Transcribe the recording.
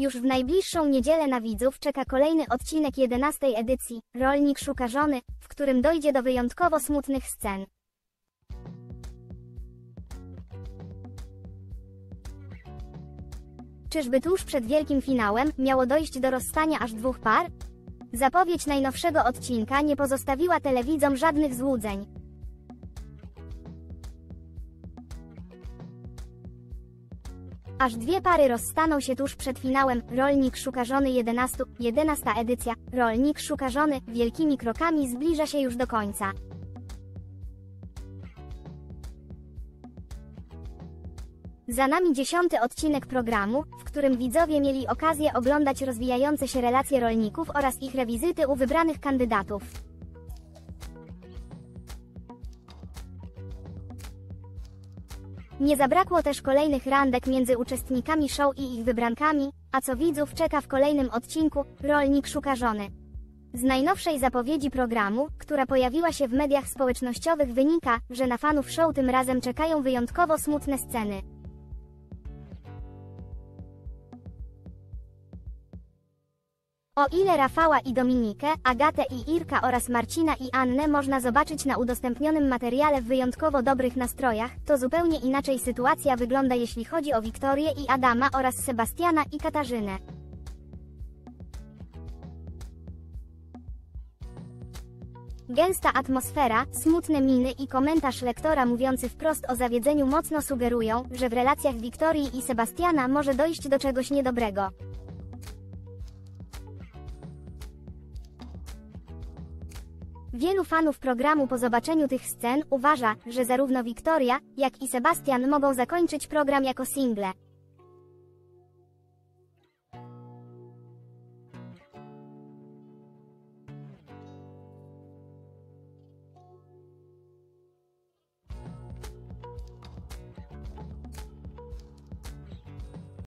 Już w najbliższą niedzielę na widzów czeka kolejny odcinek 11. edycji Rolnik szuka żony, w którym dojdzie do wyjątkowo smutnych scen. Czyżby tuż przed wielkim finałem miało dojść do rozstania aż dwóch par? Zapowiedź najnowszego odcinka nie pozostawiła telewidzom żadnych złudzeń. Aż dwie pary rozstaną się tuż przed finałem Rolnik szuka żony 11. edycja Rolnik szuka żony wielkimi krokami zbliża się już do końca. Za nami 10. odcinek programu, w którym widzowie mieli okazję oglądać rozwijające się relacje rolników oraz ich rewizyty u wybranych kandydatów. Nie zabrakło też kolejnych randek między uczestnikami show i ich wybrankami, a co widzów czeka w kolejnym odcinku Rolnik szuka żony. Z najnowszej zapowiedzi programu, która pojawiła się w mediach społecznościowych, wynika, że na fanów show tym razem czekają wyjątkowo smutne sceny. O ile Rafała i Dominikę, Agatę i Irka oraz Marcina i Annę można zobaczyć na udostępnionym materiale w wyjątkowo dobrych nastrojach, to zupełnie inaczej sytuacja wygląda jeśli chodzi o Wiktorię i Adama oraz Sebastiana i Katarzynę. Gęsta atmosfera, smutne miny i komentarz lektora mówiący wprost o zawiedzeniu mocno sugerują, że w relacjach Wiktorii i Sebastiana może dojść do czegoś niedobrego. Wielu fanów programu po zobaczeniu tych scen uważa, że zarówno Wiktoria, jak i Sebastian mogą zakończyć program jako single.